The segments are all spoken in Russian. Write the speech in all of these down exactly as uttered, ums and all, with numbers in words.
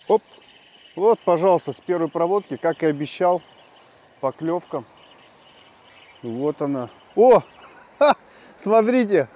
Оп! Вот, пожалуйста, с первой проводки, как и обещал, поклевка. Вот она. О! Ха! Смотрите!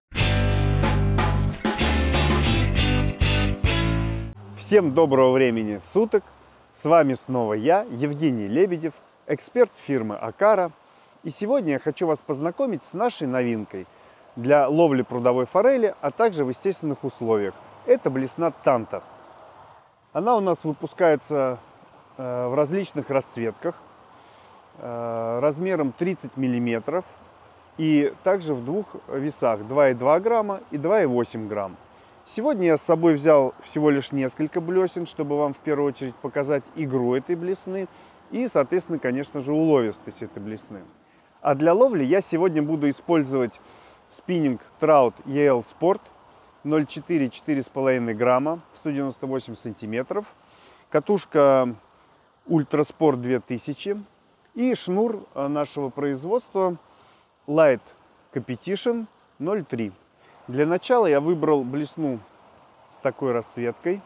Всем доброго времени суток! С вами снова я, Евгений Лебедев, эксперт фирмы Акара. И сегодня я хочу вас познакомить с нашей новинкой для ловли прудовой форели, а также в естественных условиях. Это блесна Танта. Она у нас выпускается э, в различных расцветках, э, размером тридцать миллиметров и также в двух весах два и два грамма и два и восемь грамм. Сегодня я с собой взял всего лишь несколько блесен, чтобы вам в первую очередь показать игру этой блесны и, соответственно, конечно же, уловистость этой блесны. А для ловли я сегодня буду использовать спиннинг Trout и эл Sport ноль четыре — четыре с половиной грамма, сто девяносто восемь сантиметров, катушка Ultra Sport две тысячи и шнур нашего производства Light Competition ноль три. Для начала я выбрал блесну с такой расцветкой,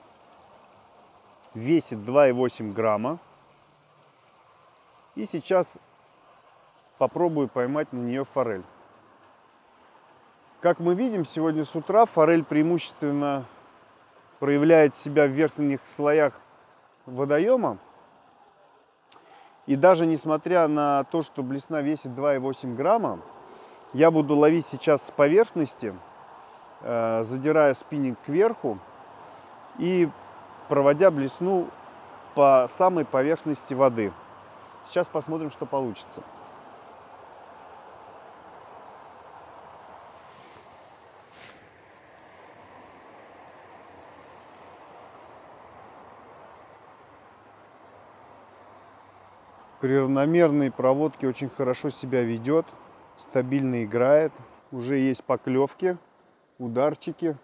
весит два и восемь грамма, и сейчас попробую поймать на нее форель. Как мы видим, сегодня с утра форель преимущественно проявляет себя в верхних слоях водоема. И даже несмотря на то, что блесна весит два и восемь грамма, я буду ловить сейчас с поверхности, задирая спиннинг кверху и проводя блесну по самой поверхности воды. Сейчас посмотрим, что получится. При равномерной проводке очень хорошо себя ведет, стабильно играет. Уже есть поклевки, ударчики.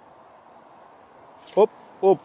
Оп, оп.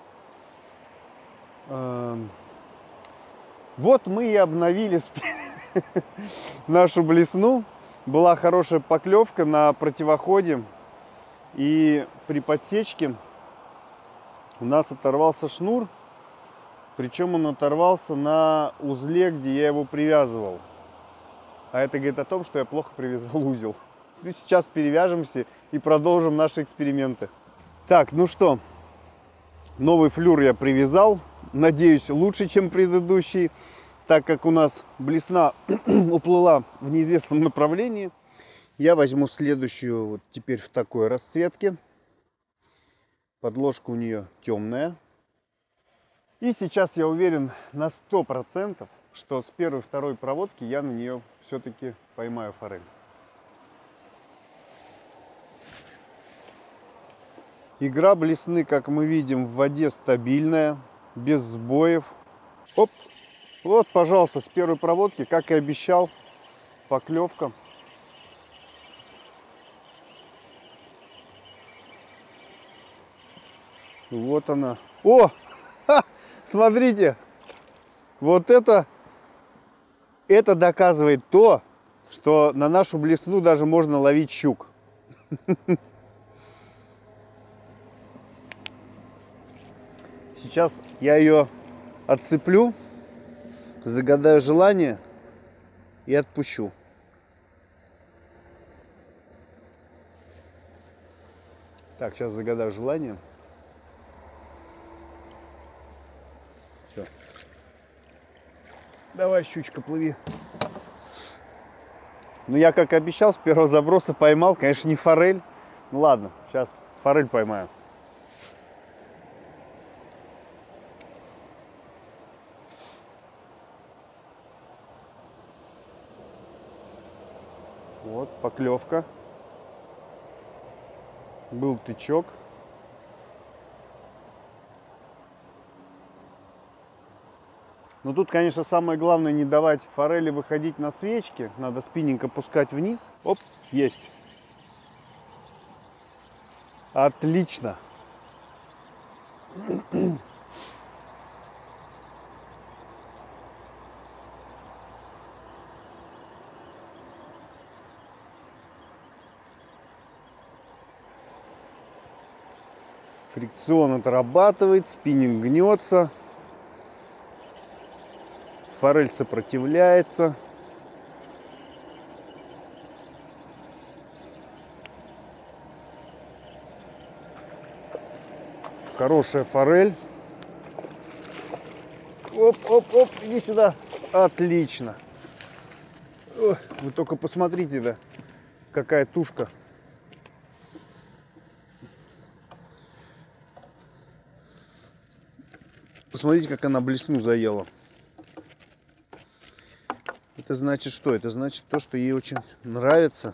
Вот мы и обновили нашу блесну. Была хорошая поклевка на противоходе. И при подсечке у нас оторвался шнур. Причем он оторвался на узле, где я его привязывал. А это говорит о том, что я плохо привязал узел. Сейчас перевяжемся и продолжим наши эксперименты. Так, ну что, новый флюр я привязал. Надеюсь, лучше, чем предыдущий, так как у нас блесна уплыла в неизвестном направлении. Я возьму следующую, вот теперь в такой расцветке. Подложка у нее темная. И сейчас я уверен на сто процентов, что с первой-второй проводки я на нее все-таки поймаю форель. Игра блесны, как мы видим, в воде стабильная, без сбоев. Оп! Вот, пожалуйста, с первой проводки, как и обещал, поклевка. Вот она. О! Ха! Смотрите, вот это, это доказывает то, что на нашу блесну даже можно ловить щук. Сейчас я ее отцеплю, загадаю желание и отпущу. Так, сейчас загадаю желание. Все. Давай, щучка, плыви. Ну, я, как и обещал, с первого заброса поймал. Конечно, не форель. Ну, ладно, сейчас форель поймаю. Вот, поклевка. Был тычок. Но тут, конечно, самое главное не давать форели выходить на свечки. Надо спиннинг опускать вниз. Оп, есть. Отлично. Фрикцион отрабатывает, спиннинг гнется. Форель сопротивляется. Хорошая форель. Оп, оп, оп, иди сюда. Отлично. Ой, вы только посмотрите, да, какая тушка. Посмотрите, как она блесну заела. Это значит что? Это значит то, что ей очень нравится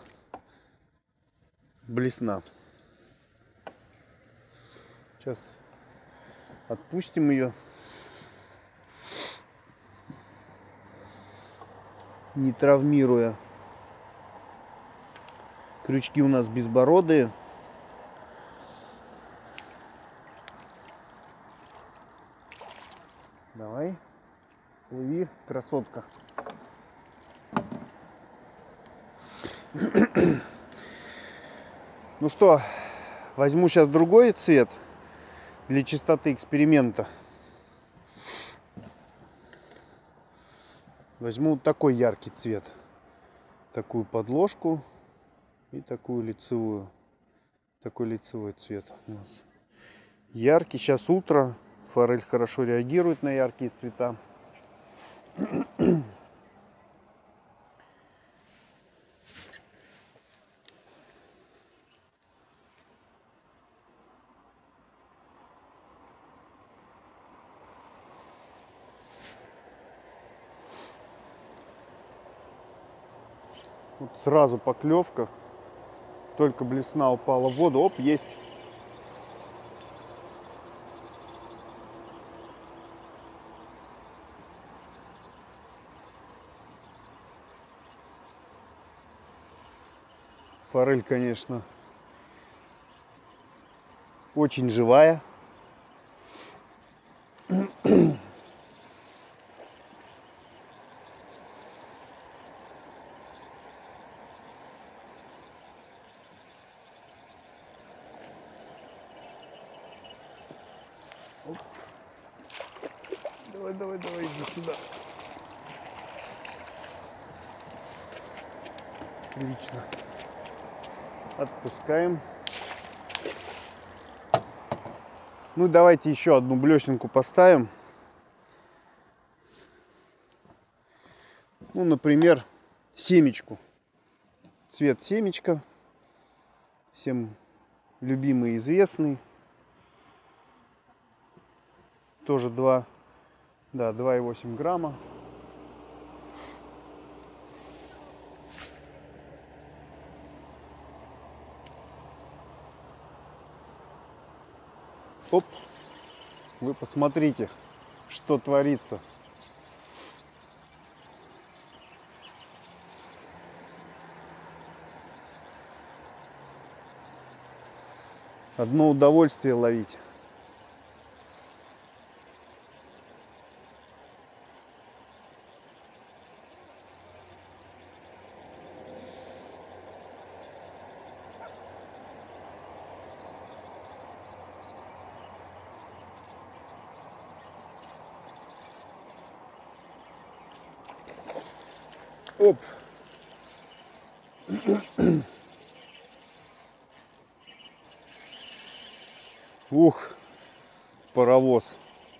блесна. Сейчас отпустим ее. Не травмируя. Крючки у нас безбородые. Давай, лови, красотка. Ну что, возьму сейчас другой цвет для чистоты эксперимента. Возьму вот такой яркий цвет. Такую подложку и такую лицевую. Такой лицевой цвет у нас. Яркий. Сейчас утро. Форель хорошо реагирует на яркие цвета. Вот сразу поклевка. Только блесна упала в воду. Оп, есть. Форель, конечно, очень живая. Оп. Давай, давай, давай, иди сюда. Отлично. Отпускаем. Ну, давайте еще одну блесенку поставим. Ну, например, семечку. Цвет семечка. Всем любимый и известный. Тоже два, да, два и восемь грамма. Оп, вы посмотрите, что творится. Одно удовольствие ловить. Оп. Ух, паровоз.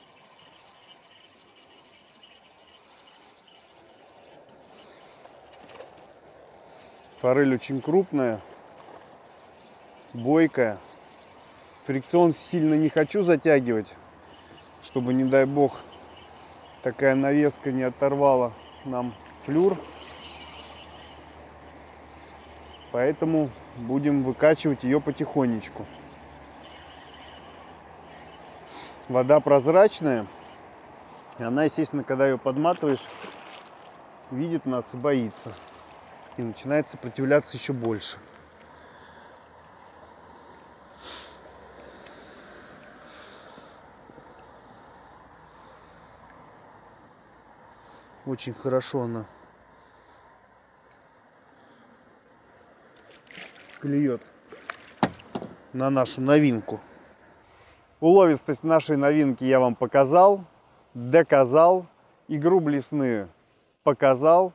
Форель очень крупная, бойкая. Фрикцион сильно не хочу затягивать, чтобы, не дай бог, такая навеска не оторвала нам флюр. Поэтому будем выкачивать ее потихонечку. Вода прозрачная. И она, естественно, когда ее подматываешь, видит нас и боится. И начинает сопротивляться еще больше. Очень хорошо она клюет на нашу новинку. Уловистость нашей новинки я вам показал, доказал, игру блесны показал.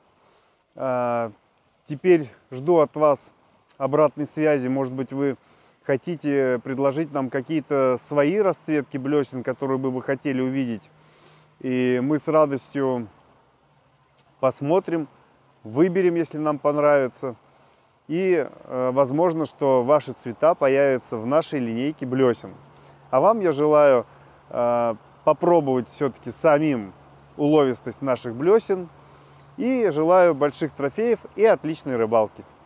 Теперь жду от вас обратной связи. Может быть, вы хотите предложить нам какие-то свои расцветки блесен, которые бы вы хотели увидеть. И мы с радостью посмотрим, выберем, если нам понравится. И э, возможно, что ваши цвета появятся в нашей линейке блесен. А вам я желаю э, попробовать все-таки самим уловистость наших блесен. И желаю больших трофеев и отличной рыбалки.